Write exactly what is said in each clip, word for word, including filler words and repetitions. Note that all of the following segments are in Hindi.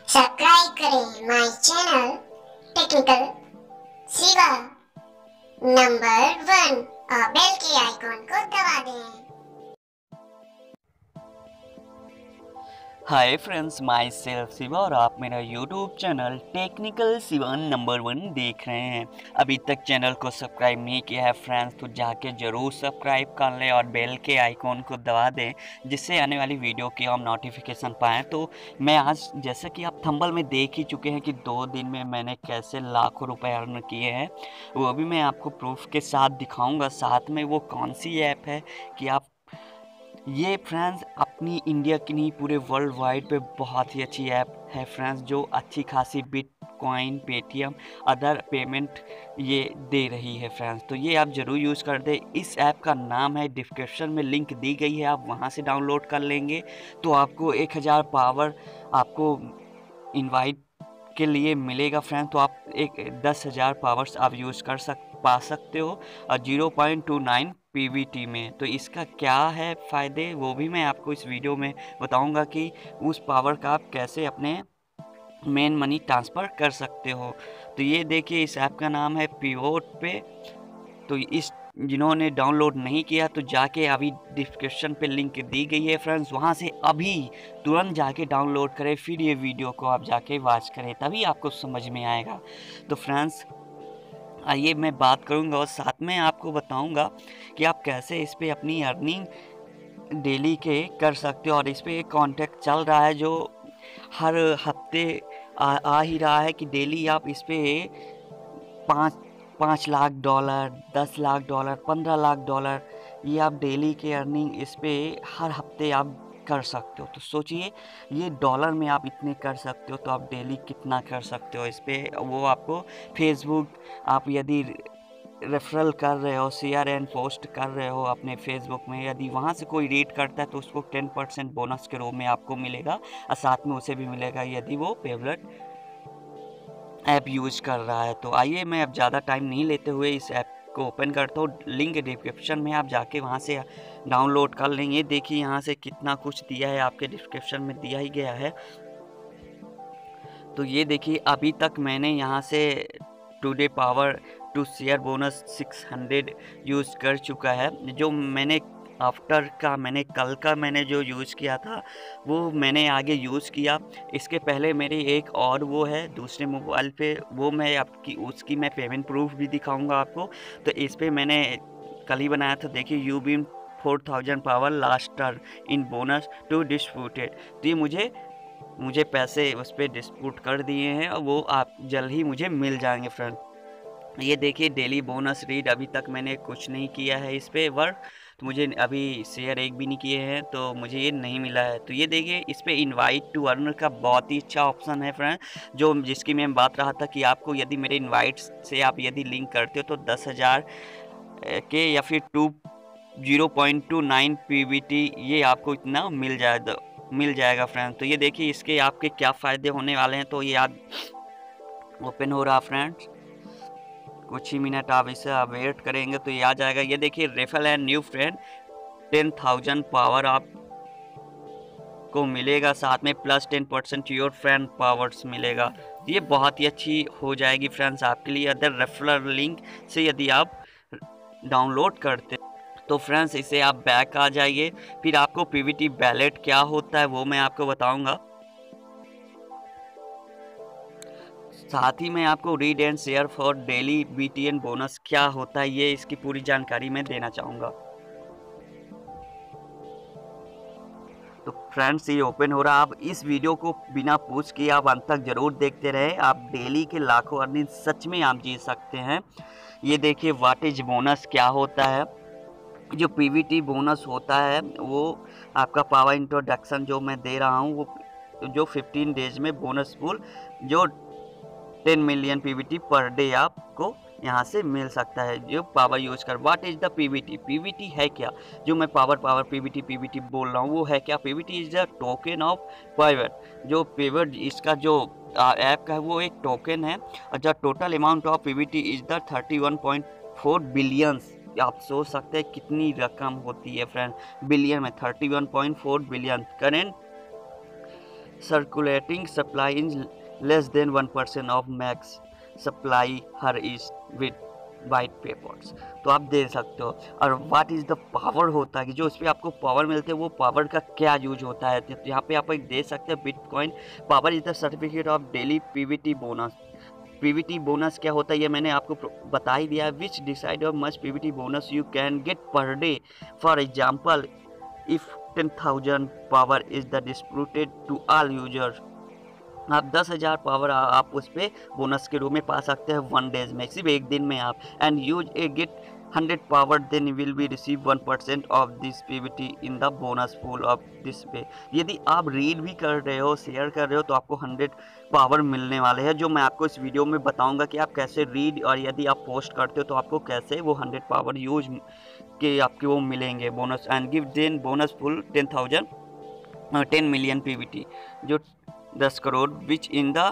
सब्सक्राइब करें my channel technical Shiva number one और बेल के आइकॉन को दबा दें। Hi friends, myself Shiva और आप मेरा YouTube channel technical Shiva number one देख रहे हैं। अभी तक चैनल को सब्सक्राइब नहीं किया है फ्रेंड्स तो जाके ज़रूर सब्सक्राइब कर लें और बेल के आइकॉन को दबा दें, जिससे आने वाली वीडियो की हम नोटिफिकेशन पाएँ। तो मैं आज, जैसे कि आप थंबनेल में देख ही चुके हैं कि दो दिन में मैंने कैसे लाखों रुपए अर्न किए हैं, वो भी मैं आपको प्रूफ के साथ दिखाऊँगा। साथ में वो कौन सी ऐप है कि आप ये फ्रेंड्स अपनी इंडिया की नहीं पूरे वर्ल्ड वाइड पे बहुत ही अच्छी ऐप है फ्रेंड्स, जो अच्छी खासी बिटकॉइन, पेटीएम, अदर पेमेंट ये दे रही है फ्रेंड्स। तो ये आप ज़रूर यूज़ कर दें। इस ऐप का नाम है, डिस्क्रिप्शन में लिंक दी गई है, आप वहाँ से डाउनलोड कर लेंगे तो आपको एक हज़ार पावर आपको इनवाइट के लिए मिलेगा फ्रेंड। तो आप एक दस हज़ार पावर्स आप यूज़ कर सक पा सकते हो और zero point two nine PVT में। तो इसका क्या है फ़ायदे, वो भी मैं आपको इस वीडियो में बताऊंगा कि उस पावर का आप कैसे अपने मेन मनी ट्रांसफ़र कर सकते हो। तो ये देखिए, इस ऐप का नाम है पिवोट पे। तो इस जिन्होंने डाउनलोड नहीं किया तो जाके अभी डिस्क्रिप्शन पे लिंक दी गई है फ्रेंड्स, वहाँ से अभी तुरंत जाके डाउनलोड करें, फिर ये वीडियो को आप जाके वॉच करें, तभी आपको समझ में आएगा। तो फ्रेंड्स आइए मैं बात करूँगा और साथ में आपको बताऊँगा कि आप कैसे इस पर अपनी अर्निंग डेली के कर सकते हो। और इस पर एक कॉन्टैक्ट चल रहा है जो हर हफ्ते आ, आ ही रहा है कि डेली आप इस पर पाँच पाँच लाख डॉलर, दस लाख डॉलर, पंद्रह लाख डॉलर, ये आप डेली के अर्निंग इस पर हर हफ्ते आप कर सकते हो। तो सोचिए, ये डॉलर में आप इतने कर सकते हो तो आप डेली कितना कर सकते हो इस पर। वो आपको फेसबुक, आप यदि रेफरल कर रहे हो, शेयर एंड पोस्ट कर रहे हो अपने फेसबुक में, यदि वहाँ से कोई रेट करता है तो उसको टेन परसेंट बोनस के रूप में आपको मिलेगा और साथ में उसे भी मिलेगा यदि वो फेवरेट ऐप यूज़ कर रहा है। तो आइए मैं अब ज़्यादा टाइम नहीं लेते हुए इस ऐप को ओपन करता हूँ। लिंक डिस्क्रिप्शन में, आप जाके वहाँ से डाउनलोड कर लेंगे। देखिए यहाँ से कितना कुछ दिया है, आपके डिस्क्रिप्शन में दिया ही गया है। तो ये देखिए, अभी तक मैंने यहाँ से today power two share bonus six hundred use कर चुका है। जो मैंने आफ्टर का मैंने कल का मैंने जो यूज़ किया था वो मैंने आगे यूज़ किया। इसके पहले मेरी एक और वो है दूसरे मोबाइल पे, वो मैं आपकी उसकी मैं पेमेंट प्रूफ भी दिखाऊंगा आपको। तो इस पे मैंने कल ही बनाया था। देखिए, you beam four thousand power last turn in bonus to disputed. तो ये मुझे मुझे पैसे उस पर डिस्प्यूट कर दिए हैं और वो आप जल्द ही मुझे मिल जाएंगे फ्रेंड। ये देखिए, डेली बोनस रीड अभी तक मैंने कुछ नहीं किया है इस पे वर्क, तो मुझे अभी शेयर एक भी नहीं किए हैं तो मुझे ये नहीं मिला है। तो ये देखिए, इस पे इनवाइट टू अर्न का बहुत ही अच्छा ऑप्शन है फ्रेंड, जो जिसकी मैं बात रहा था कि आपको यदि मेरे इनवाइट से आप यदि लिंक करते हो तो दस हज़ार के या फिर two zero point two nine P V T ये आपको इतना मिल जाएगा मिल जाएगा फ्रेंड। तो ये देखिए, इसके आपके क्या फ़ायदे होने वाले हैं। तो ये आप ओपन हो रहा फ्रेंड्स, कुछ ही मिनट आप इसे आप वेट करेंगे तो ये आ जाएगा। ये देखिए, referral and new friend ten thousand power आप को मिलेगा, साथ में plus ten percent your friend powers मिलेगा। ये बहुत ही अच्छी हो जाएगी फ्रेंड्स आपके लिए अदर रेफरल लिंक से यदि आप डाउनलोड करते। तो फ्रेंड्स इसे आप बैक आ जाइए, फिर आपको पीवीटी बैलेट क्या होता है वो मैं आपको बताऊंगा। साथ ही मैं आपको read and share for daily BTN bonus क्या होता है, ये इसकी पूरी जानकारी मैं देना चाहूँगा। तो फ्रेंड्स ये ओपन हो रहा। आप इस वीडियो को बिना पूछ के आप अंत तक ज़रूर देखते रहे, आप डेली के लाखों अर्निंग सच में आप जी सकते हैं। ये देखिए, व्हाट इज बोनस क्या होता है। जो पीवीटी बोनस होता है वो आपका पावर इंट्रोडक्शन जो मैं दे रहा हूँ, वो जो फिफ्टीन डेज में बोनस फुल जो टेन मिलियन पीवीटी पर डे आपको यहाँ से मिल सकता है जो पावर यूज कर। What is the PVT, PVT है क्या, जो मैं पावर पावर पीवीटी पीवीटी बोल रहा हूँ वो है क्या। PVT is the token of power. जो पेवर इसका जो ऐप का है वो एक टोकन है और the total amount of PVT is the thirty one point four billions. आप सोच सकते हैं कितनी रकम होती है फ्रेंड, बिलियन में thirty one point four billion. Current circulating supply in less than one percent of max supply here is with white papers. तो आप दे सकते हो। और व्हाट इज़ द पावर होता है कि जो उस पर आपको पावर मिलते हैं वो पावर का क्या यूज होता है। तो यहाँ पे आप एक दे सकते हैं bitcoin power is the certificate of daily PVT bonus. PVT bonus क्या होता है ये मैंने आपको बता ही दिया है। Which decide of much PVT bonus you can get per day. For example if ten thousand power is the distributed to all users, आप दस हज़ार पावर आप उस पर बोनस के रूप में पा सकते हैं वन डेज में, सिर्फ एक दिन में आप। And use a get hundred power then will be receive one percent of this PVT in the bonus pool of this pay. यदि आप रीड भी कर रहे हो शेयर कर रहे हो तो आपको हंड्रेड पावर मिलने वाले हैं, जो मैं आपको इस वीडियो में बताऊंगा कि आप कैसे रीड, और यदि आप पोस्ट करते हो तो आपको कैसे वो हंड्रेड पावर यूज के आपके वो मिलेंगे bonus. And give then bonus full ten thousand ten million PVT, जो दस करोड़ विच इन द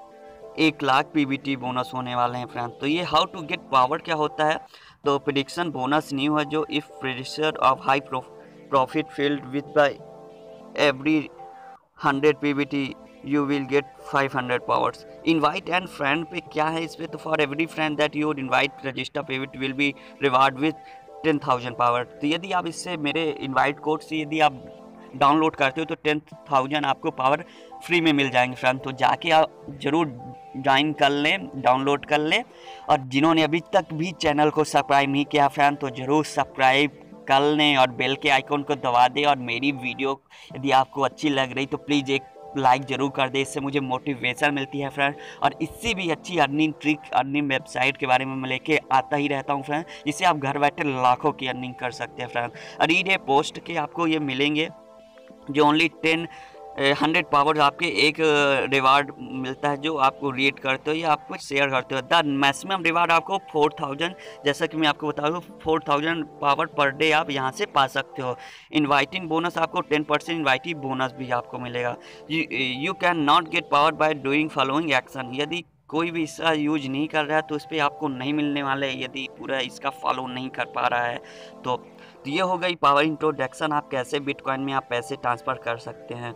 एक लाख पीवीटी बोनस होने वाले हैं फ्रेंड्स। तो ये हाउ टू गेट पावर क्या होता है। तो प्रेडिक्शन बोनस न्यू है जो if prediction of high profit field with by every hundred PVT you will get five hundred powers. Invite and friend पे क्या है इस पे, तो for every friend that you invite register PVT will be reward with ten thousand power. तो यदि आप इससे मेरे इनवाइट कोड से यदि आप डाउनलोड करते हो तो टेन थाउजेंड आपको पावर फ्री में मिल जाएंगे फ्रेंड। तो जाके आप ज़रूर ज्वाइन कर लें, डाउनलोड कर लें। और जिन्होंने अभी तक भी चैनल को सब्सक्राइब नहीं किया फ्रेंड तो ज़रूर सब्सक्राइब कर लें और बेल के आइकन को दबा दें। और मेरी वीडियो यदि आपको अच्छी लग रही तो प्लीज़ एक लाइक ज़रूर कर दें, इससे मुझे मोटिवेशन मिलती है फ्रेंड। और इससे भी अच्छी अर्निंग ट्रिक, अर्निंग वेबसाइट के बारे में मैं लेके आता ही रहता हूँ फ्रेंड, जिससे आप घर बैठे लाखों की अर्निंग कर सकते हैं फ्रेंड। और ये पोस्ट के आपको ये मिलेंगे जो ओनली टेन हंड्रेड पावर आपके एक रिवार्ड मिलता है जो आपको रीड करते हो या आपको शेयर करते हो। द मैक्सिमम रिवार्ड आपको फोर थाउजेंड, जैसा कि मैं आपको बता दूँ four thousand power per day आप यहाँ से पा सकते हो। इनवाइटिंग बोनस आपको टेन परसेंट इनवाइटिंग बोनस भी आपको मिलेगा। You can not get power by doing following action. यदि कोई भी इसका यूज नहीं कर रहा है तो इस पर आपको नहीं मिलने वाले, यदि पूरा इसका फॉलो नहीं कर पा रहा है तो। तो ये हो गई पावर इंट्रोडक्शन, आप कैसे बिटकॉइन में आप पैसे ट्रांसफ़र कर सकते हैं।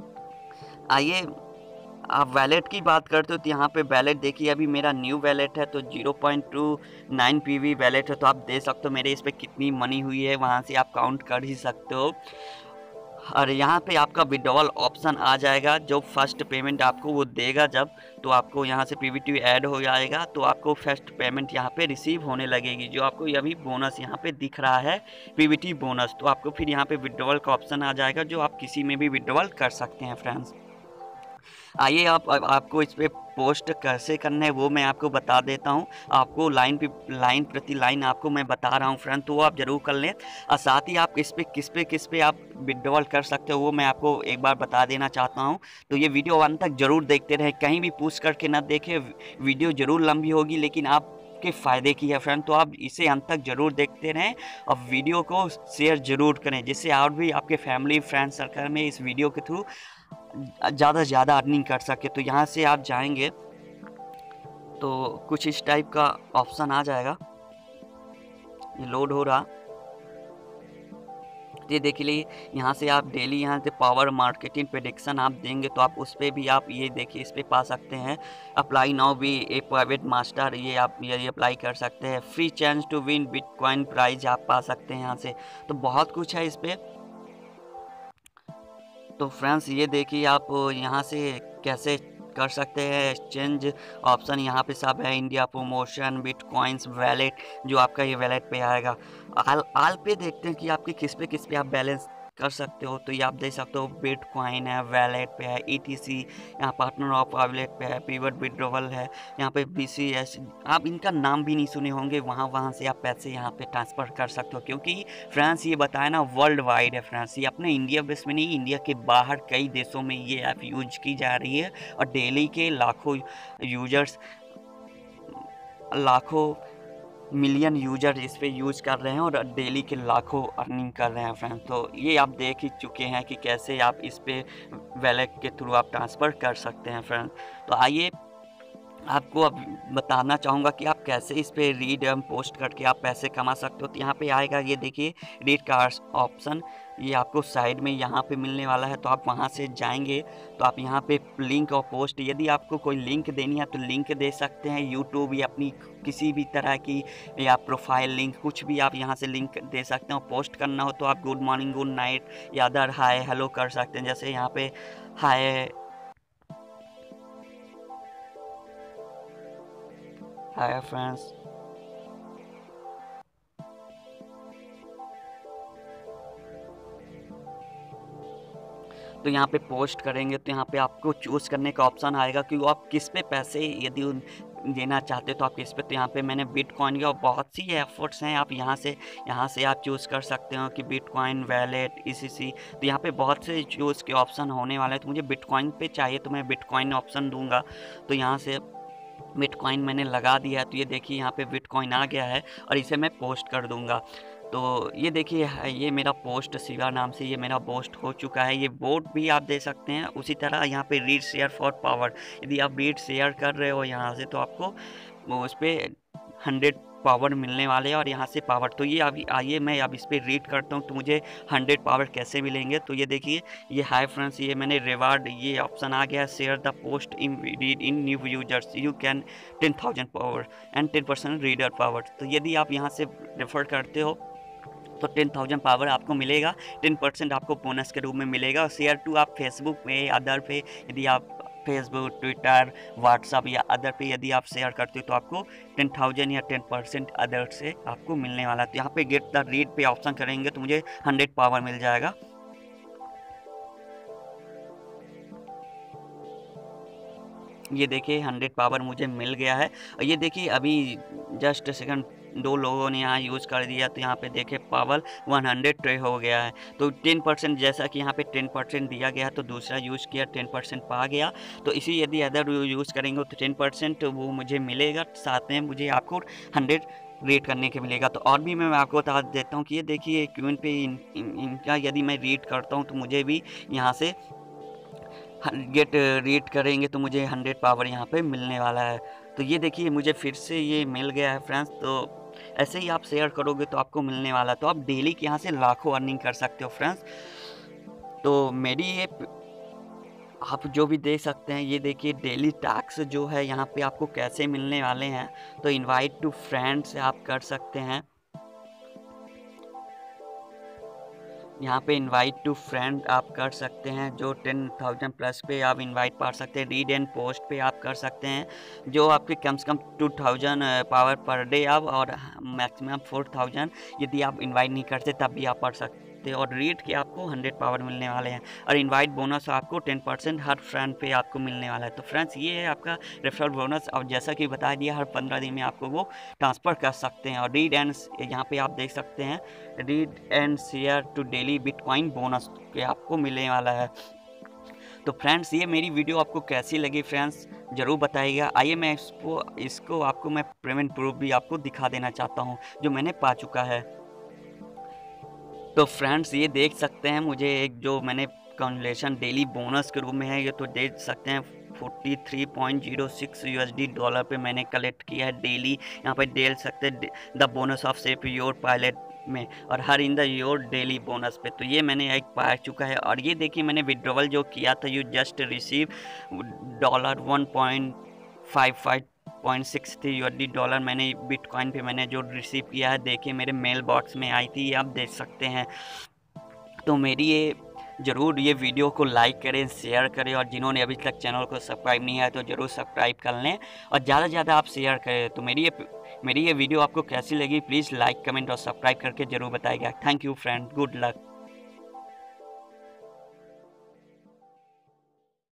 आइए आप वैलेट की बात करते हो तो यहाँ पे वैलेट देखिए, अभी मेरा न्यू वैलेट है तो zero point two nine PV wallet है। तो आप दे सकते हो मेरे इस पर कितनी मनी हुई है, वहाँ से आप काउंट कर ही सकते हो। और यहाँ पे आपका विड्रॉल ऑप्शन आ जाएगा, जो फर्स्ट पेमेंट आपको वो देगा जब, तो आपको यहाँ से पीवीटी ऐड हो जाएगा तो आपको फर्स्ट पेमेंट यहाँ पे रिसीव होने लगेगी, जो आपको अभी बोनस यहाँ पे दिख रहा है पीवीटी बोनस। तो आपको फिर यहाँ पे विड्रॉल का ऑप्शन आ जाएगा, जो आप किसी में भी विड्रॉल कर सकते हैं फ्रेंड्स। आइए आप आपको इस पर पोस्ट कैसे करना है वो मैं आपको बता देता हूँ। आपको लाइन पे लाइन प्रति लाइन आपको मैं बता रहा हूँ फ्रेंड, तो वो आप ज़रूर कर लें। और साथ ही आप इस पे किस पे किस पे आप विड्रॉल कर सकते हो वो मैं आपको एक बार बता देना चाहता हूँ। तो ये वीडियो अंत तक ज़रूर देखते रहें, कहीं भी पूछ करके ना देखें। वीडियो ज़रूर लंबी होगी लेकिन आप के फ़ायदे की है फ्रेंड, तो आप इसे अंत तक ज़रूर देखते रहें और वीडियो को शेयर ज़रूर करें, जिससे और भी आपके फैमिली फ्रेंड सर्कल में इस वीडियो के थ्रू ज़्यादा से ज़्यादा अर्निंग कर सके। तो यहाँ से आप जाएंगे तो कुछ इस टाइप का ऑप्शन आ जाएगा, ये लोड हो रहा। ये देख लीजिए, यहाँ से आप डेली यहाँ से पावर मार्केटिंग प्रेडिक्शन आप देंगे तो आप उस पर भी आप ये देखिए इस पर पा सकते हैं। अप्लाई नाउ भी ए प्राइवेट मास्टर, ये आप ये अप्लाई कर सकते हैं। Free chance to win bitcoin prize आप पा सकते हैं यहाँ से। तो बहुत कुछ है इस पर। तो फ्रेंड्स ये देखिए आप यहाँ से कैसे कर सकते हैं। एक्सचेंज ऑप्शन यहाँ पे सब है, इंडिया प्रमोशन, बिटकॉइंस, वैलेट, जो आपका ये वैलेट पे आएगा। आल आल पे देखते हैं कि आपके किस पे किस पे आप बैलेंस कर सकते हो। तो ये आप देख सकते हो बिटकॉइन है, वैलेट पे है, ईटीसी, यहाँ पार्टनर ऑफ वैलेट पे है, पिवट विड्रॉवल है, यहाँ पे बीसीएस, आप इनका नाम भी नहीं सुने होंगे। वहाँ वहाँ से आप पैसे यहाँ पे ट्रांसफ़र कर सकते हो, क्योंकि फ्रांस ये बताया ना वर्ल्ड वाइड है फ्रांस, ये अपने इंडिया बेस में नहीं, इंडिया के बाहर कई देशों में ये ऐप यूज की जा रही है। और डेली के लाखों यूजर्स, लाखों मिलियन यूजर इस पे यूज़ कर रहे हैं और डेली के लाखों अर्निंग कर रहे हैं फ्रेंड। तो ये आप देख ही चुके हैं कि कैसे आप इस पे वैलेट के थ्रू आप ट्रांसफ़र कर सकते हैं फ्रेंड। तो आइए आपको अब बताना चाहूँगा कि आप कैसे इस पे रीड एंड पोस्ट करके आप पैसे कमा सकते हो। तो यहाँ पे आएगा, ये देखिए रीड का ऑप्शन, ये आपको साइड में यहाँ पे मिलने वाला है। तो आप वहाँ से जाएंगे तो आप यहाँ पे लिंक और पोस्ट, यदि आपको कोई लिंक देनी है तो लिंक दे सकते हैं, यूट्यूब या अपनी किसी भी तरह की या प्रोफाइल लिंक, कुछ भी आप यहाँ से लिंक दे सकते हो। पोस्ट करना हो तो आप गुड मॉर्निंग, गुड नाइट या अदर हाय हेलो कर सकते हैं। जैसे यहाँ पे हाय हाय फ्रेंड्स, तो यहाँ पे पोस्ट करेंगे तो यहाँ पे आपको चूज़ करने का ऑप्शन आएगा कि वो आप किस पे पैसे यदि देना चाहते हो तो आप किस पे। तो यहाँ पे मैंने बिटकॉइन के, और बहुत सी एफर्ट्स हैं, आप यहाँ से यहाँ से आप चूज़ कर सकते हो कि बिटकॉइन वैलेट ई सी सी। तो यहाँ पे बहुत से चूज़ के ऑप्शन होने वाले हैं। तो मुझे बिटकॉइन पे चाहिए तो मैं बिटकॉइन ऑप्शन दूंगा। तो यहाँ से बिटकॉइन मैंने लगा दिया है। तो ये देखिए यहाँ पे बिटकॉइन आ गया है और इसे मैं पोस्ट कर दूंगा। तो ये देखिए ये मेरा पोस्ट शिवा नाम से ये मेरा पोस्ट हो चुका है। ये वोट भी आप दे सकते हैं। उसी तरह यहाँ पे रीड शेयर फॉर पावर, यदि आप रीड शेयर कर रहे हो यहाँ से तो आपको उस पर हंड्रेड पावर मिलने वाले हैं और यहाँ से पावर। तो ये अभी आइए मैं अब इस पर रीड करता हूँ तो मुझे हंड्रेड पावर कैसे मिलेंगे। तो ये देखिए ये हाय फ्रेंड्स, ये मैंने रिवार्ड ये ऑप्शन आ गया, share the post in read in new users you can ten thousand power and ten percent reader power. तो यदि आप यहाँ से रेफर करते हो तो टेन थाउजेंड पावर आपको मिलेगा, टेन परसेंट आपको बोनस के रूप में मिलेगा। शेयर टू आप फेसबुक पे, अदर पे, यदि आप फेसबुक, ट्विटर, व्हाट्सअप या अदर पे यदि आप शेयर करते हो तो आपको टेन थाउजेंड या टेन परसेंट अदर से आपको मिलने वाला है। तो यहाँ पे get the read pay option करेंगे तो मुझे हंड्रेड पावर मिल जाएगा। ये देखिए हंड्रेड पावर मुझे मिल गया है। और ये देखिए अभी जस्ट सेकंड दो लोगों ने यहाँ यूज़ कर दिया तो यहाँ पे देखे पावर हंड्रेड ट्रे हो गया है। तो टेन परसेंट जैसा कि यहाँ पे टेन परसेंट दिया गया तो दूसरा यूज़ किया टेन परसेंट पा गया। तो इसी यदि अदर यूज़ करेंगे तो टेन परसेंट वो मुझे मिलेगा, साथ में मुझे आपको हंड्रेड रीड करने के मिलेगा। तो और भी मैं आपको बता देता हूँ कि ये देखिए क्यूएन पे इन, इन, इनका यदि मैं रीड करता हूँ तो मुझे भी यहाँ से गेट रीड करेंगे तो मुझे हंड्रेड पावर यहाँ पे मिलने वाला है। तो ये देखिए मुझे फिर से ये मिल गया है फ्रेंड्स। तो ऐसे ही आप शेयर करोगे तो आपको मिलने वाला है। तो आप डेली के यहाँ से लाखों अर्निंग कर सकते हो फ्रेंड्स। तो मेरी ये आप जो भी देख सकते हैं, ये देखिए डेली टैक्स जो है यहाँ पे आपको कैसे मिलने वाले हैं। तो इनवाइट टू फ्रेंड्स आप कर सकते हैं, यहाँ पे इनवाइट टू फ्रेंड आप कर सकते हैं, जो टेन थाउजेंड प्लस पे आप इनवाइट पा सकते हैं। रीड एंड पोस्ट पे आप कर सकते हैं, जो आपके कम से कम two thousand power per day आप, और मैक्सिमम फोर थाउजेंड यदि आप इनवाइट नहीं करते तब भी आप पढ़ सकते हैं। और रीड के आपको हंड्रेड पावर मिलने वाले हैं, और इनवाइट बोनस आपको टेन परसेंट हर फ्रेंड पे आपको मिलने वाला है। तो फ्रेंड्स ये है आपका रेफरल बोनस, और जैसा कि बता दिया हर पंद्रह दिन में आपको वो ट्रांसफ़र कर सकते हैं। और रीड एंड यहाँ पे आप देख सकते हैं read and share to daily bitcoin bonus के आपको मिलने वाला है। तो फ्रेंड्स ये मेरी वीडियो आपको कैसी लगी फ्रेंड्स ज़रूर बताइएगा। आइए मैं इसको इसको आपको मैं पेमेंट प्रूफ भी आपको दिखा देना चाहता हूँ जो मैंने पा चुका है। तो फ्रेंड्स ये देख सकते हैं मुझे एक जो मैंने कॉन्वलेशन डेली बोनस के रूप में है, ये तो देख सकते हैं forty three point zero six USD dollar पे मैंने कलेक्ट किया है डेली। यहाँ पे देख सकते हैं the bonus of safe your pilot में, और हर in the your daily bonus पे। तो ये मैंने एक पा चुका है। और ये देखिए मैंने विड्रॉवल जो किया था, you just receive dollar one point five five point six three USD dollar मैंने बिटकॉइन पे मैंने जो रिसीव किया है, देखिए मेरे मेल बॉक्स में आई थी, आप देख सकते हैं। तो मेरी ये ज़रूर ये वीडियो को लाइक करें, शेयर करें, और जिन्होंने अभी तक चैनल को सब्सक्राइब नहीं है तो ज़रूर सब्सक्राइब कर लें, और ज़्यादा से ज़्यादा आप शेयर करें। तो मेरी ये मेरी ये वीडियो आपको कैसी लगी प्लीज़ लाइक, कमेंट और सब्सक्राइब करके ज़रूर बताइएगा। Thank you friend, good luck.